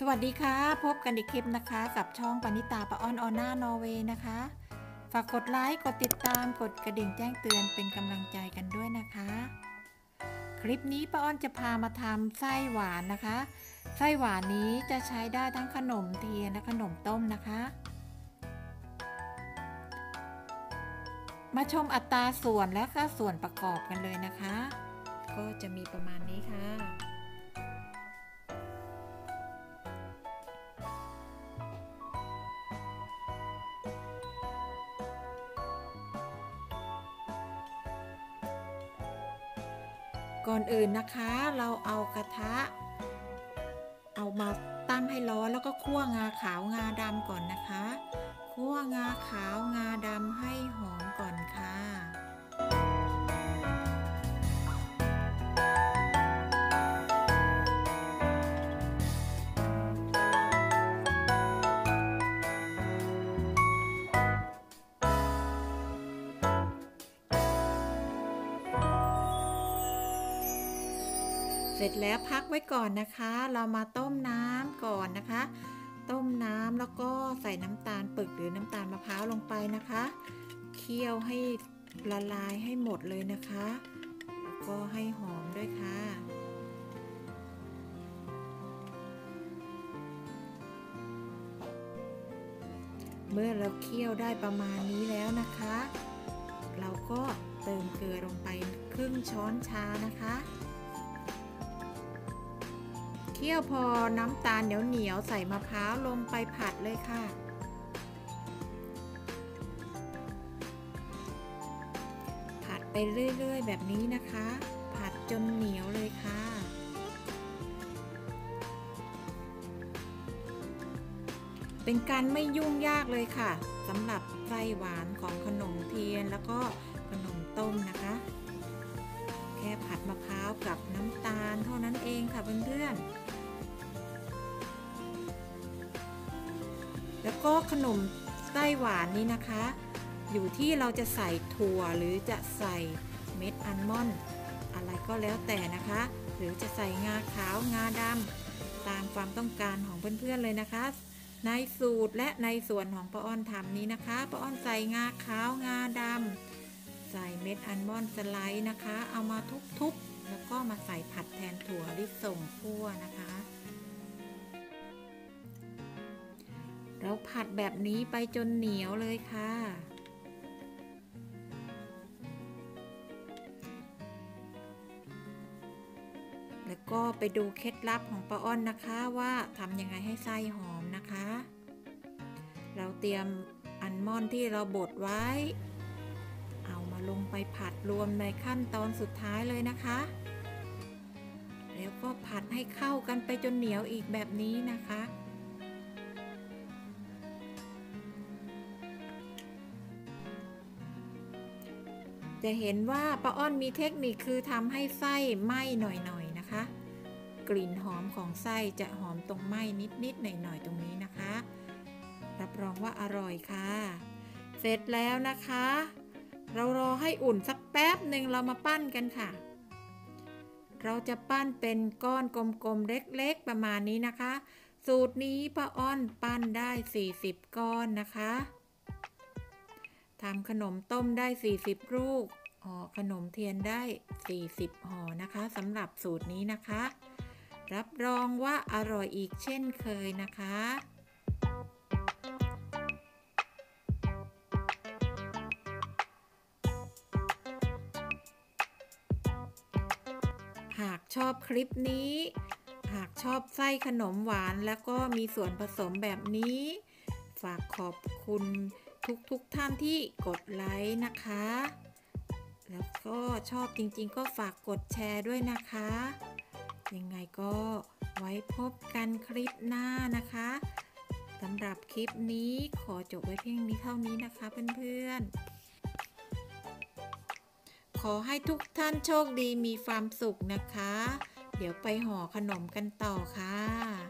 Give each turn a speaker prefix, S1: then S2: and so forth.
S1: วัสดีค่ะพบกันอีกคลิปนะคะกับช่องปณิตาป้าอ้อนออน่านอร์เวย์นะคะฝากกดไลค์กดติดตามกดกระดิ่งแจ้งเตือนเป็นกำลังใจกันด้วยนะคะคลิปนี้ป้าอ้อนจะพามาทำไส้หวานนะคะไส้หวานนี้จะใช้ได้ทั้งขนมเทียนและขนมต้มนะคะมาชมอัตราส่วนและก็ส่วนประกอบกันเลยนะคะก็จะมีประมาณนี้ค่ะก่อนอื่นนะคะเราเอากระทะเอามาตั้งให้ร้อนแล้วก็คั่วงาขาวงาดำก่อนนะคะคั่วงาขาวงาดำให้หอมก่อนค่ะเสร็จแล้วพักไว้ก่อนนะคะเรามาต้มน้ำก่อนนะคะต้มน้ำแล้วก็ใส่น้ำตาลปึกหรือน้ำตาลมะพร้าวลงไปนะคะเคี่ยวให้ละลายให้หมดเลยนะคะแล้วก็ให้หอมด้วยค่ะเมื่อเราเคี่ยวได้ประมาณนี้แล้วนะคะเราก็เติมเกลือลงไปครึ่งช้อนชานะคะเคี่ยวพอน้ำตาลเหนียวใส่มะพร้าวลงไปผัดเลยค่ะผัดไปเรื่อยๆแบบนี้นะคะผัดจนเหนียวเลยค่ะเป็นการไม่ยุ่งยากเลยค่ะสำหรับไส้หวานของขนมเทียนแล้วก็ขนมต้มนะคะแค่ผัดมะพร้าวกับน้ำตาลเท่านั้นเองค่ะเพื่อนๆแล้วก็ขนมไส้หวานนี้นะคะอยู่ที่เราจะใส่ถั่วหรือจะใส่เม็ดอัลมอนด์อะไรก็แล้วแต่นะคะหรือจะใส่งาขาวงาดำตามความต้องการของเพื่อนๆเลยนะคะในสูตรและในส่วนของป้าอ้อนทำนี้นะคะป้าอ้อนใส่งาขาวงาดำใส่เม็ดอัลมอนด์สไลด์นะคะเอามาทุบๆแล้วก็มาใส่ผัดแทนถั่วลิสงคั่วนะคะเราผัดแบบนี้ไปจนเหนียวเลยค่ะแล้วก็ไปดูเคล็ดลับของป้าอ้อนนะคะว่าทำยังไงให้ไส้หอมนะคะเราเตรียมอัลมอนด์ที่เราบดไว้เอามาลงไปผัดรวมในขั้นตอนสุดท้ายเลยนะคะแล้วก็ผัดให้เข้ากันไปจนเหนียวอีกแบบนี้นะคะจะเห็นว่าป้าอ้อนมีเทคนิคคือทำให้ไส้ไหม้หน่อยๆนะคะกลิ่นหอมของไส้จะหอมตรงไหม้นิดๆหน่อยๆตรงนี้นะคะรับรองว่าอร่อยค่ะเสร็จแล้วนะคะเรารอให้อุ่นสักแป๊บหนึ่งเรามาปั้นกันค่ะเราจะปั้นเป็นก้อนกลมๆเล็กๆประมาณนี้นะคะสูตรนี้ป้าอ้อนปั้นได้40ก้อนนะคะทำขนมต้มได้40ลูกห่อขนมเทียนได้40ห่อนะคะสำหรับสูตรนี้นะคะรับรองว่าอร่อยอีกเช่นเคยนะคะหากชอบคลิปนี้หากชอบไส้ขนมหวานแล้วก็มีส่วนผสมแบบนี้ฝากขอบคุณทุกท่านที่กดไลค์นะคะแล้วก็ชอบจริงๆก็ฝากกดแชร์ด้วยนะคะยังไงก็ไว้พบกันคลิปหน้านะคะสำหรับคลิปนี้ขอจบไว้เพียงนี้เท่านี้นะคะเพื่อนๆขอให้ทุกท่านโชคดีมีความสุขนะคะเดี๋ยวไปห่อขนมกันต่อค่ะ